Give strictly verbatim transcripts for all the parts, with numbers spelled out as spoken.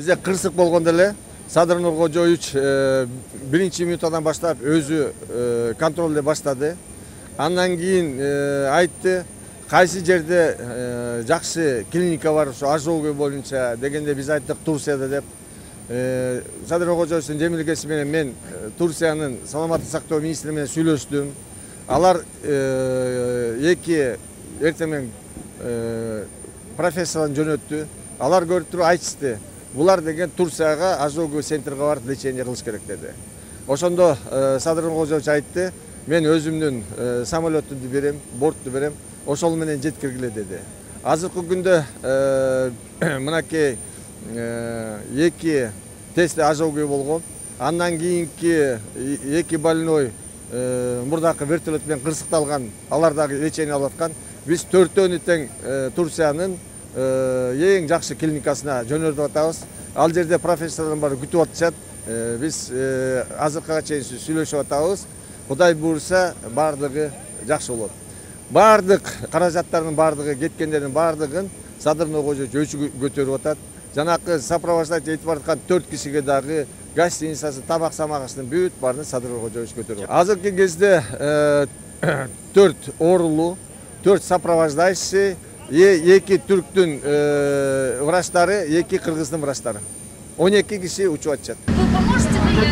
Bize kırsık болгондо эле Садыр Нуркожоевич биринчи минуттан баштап өзү контролду баштады. Андан кийин айтты, кайсы жерде жакшы клиника бар, ошо ожоги боюнча дегенде биз айттык Турцияда деп. Садыр Нуркожоевичтин жемилгеси менен мен Турциянын саламаттык сактоо министри менен сүйлөштүм. Алар эки эртең профессорун жөнөттү. Алар көрүп туруп айтышты. Булар деген Турцияга ожоговый центрге барып лечение кылыш керек деди. Ошондо Садыр Нуркожоевич айтты, мен өзүмдүн самолетумду берем, бортту берем, ошол менен жеткиргиле деди. Азыркы күндө мынакей эки тести ожоговый болгон. Андан кийинки эки больной мурдакы вертолет менен кырсыкталган, алар дагы лечение алып аткан. Биз төртөөнү тең Турциянын эң жакшы клиникасына жөнөртүп атабыз. Ал жерде профессорлор бар күтүп атышат. Биз азыркыга чейин сүйлөшүп атабыз. Кудай буйрса бардыгы жакшы болот. Бардык каражаттардын бардыгы, кеткендердин бардыгын Садыр Нуркожоевич өзү көтөрүп атат. Жанакы сопровождать этип бараткан төрт кишиге дагы гостиницасы, табак самагачтын бүт баарын Садыр Нуркожоевич көтөрүп атат. Азыркы кезде төрт оорулуу, төрт сопровождающий, эки түрктүн врачтары, эки кыргыздын врачтары. он эки киши учуп атышат. Вы поможете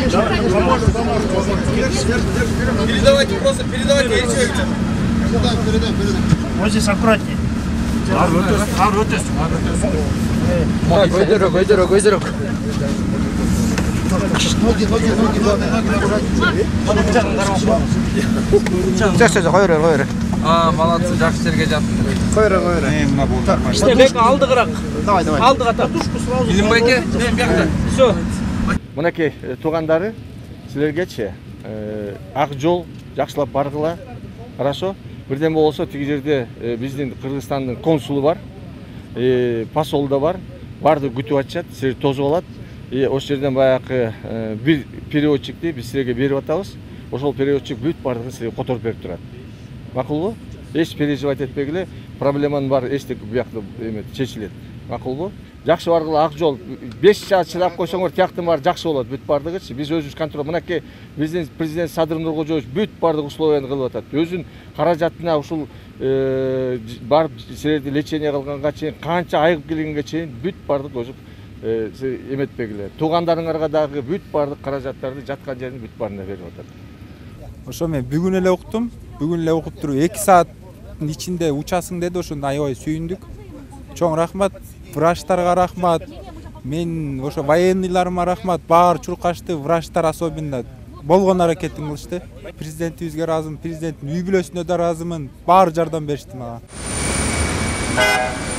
на Передавайте просто, передавайте Елисеевичу. Передай, передай, передай. Вот здесь аккуратнее. Көйдөрөк, көйдөрөк, көйдөрөк. Ноги, ноги, ноги, ноги. Все, все, кой бер, кой бер. А, молодцы, жакшы жерге жаттыңдар. Кой бер, кой бер. İşte bek aldıgırak. Давай, давай. Aldık татушку сразу. Илимбайке, мен бияқта. Все. Мынакей туугандары, силергечи ак жол жакшылап баргыла. Хорошо? Бирден болсо тиги жерде биздин Кыргызстандын консулу бар. Посол да бар. Барды күтүп атышат, силер тосуп алат. Ошол жерден баягы бир переводчикти биз силерге берип атабыз. Ошол переводчик бүт бардыгын силерге которуп берип турат. Макулбу? Эч переживать этпегиле, проблеман бар, эчтек биякта эме чечилет. Макулбу? Жакшы баргыла ак жол. беш саат чыдап койсоңор тияктын баары жакшы болот бүт бардыгычы. Биз өзүбүз контрол. Мынакей биздин президент Садыр Нуркожоевич бүт бардык условияны кылып атат. Өзүн каражатына ушул барып силерди лечение кылганга чейин, канча айыгып келгенге чейин бүт бардык өзү эметпегиле. Туугандарыңарга дагы бүт бардык каражаттарды жаткан жерин бүт баарына берип атат. Ошо мен бүгүн эле уктум. Бүгүн эле окуп туруп эки сааттын ичинде учасың деди, ошондо аябай сүйүндүк. Чоң рахмат, врачтарга рахмат. Мен ошо военныйларыма рахмат, баары чуркашты, врачтар особенно болгон аракетин кылышты. Президентибизге ыраазымын, президенттин үй бүлөсүнө да ыраазымын. Баары жардам беришти мага.